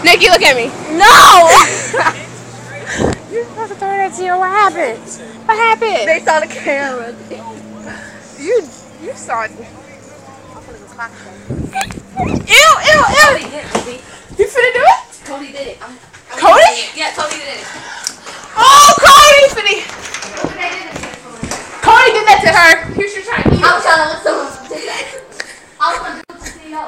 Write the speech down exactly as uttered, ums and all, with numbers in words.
Nikki, look at me. No! You're supposed to throw that to you. What happened? What happened? They saw the camera. You, you saw it. Ew, ew, ew!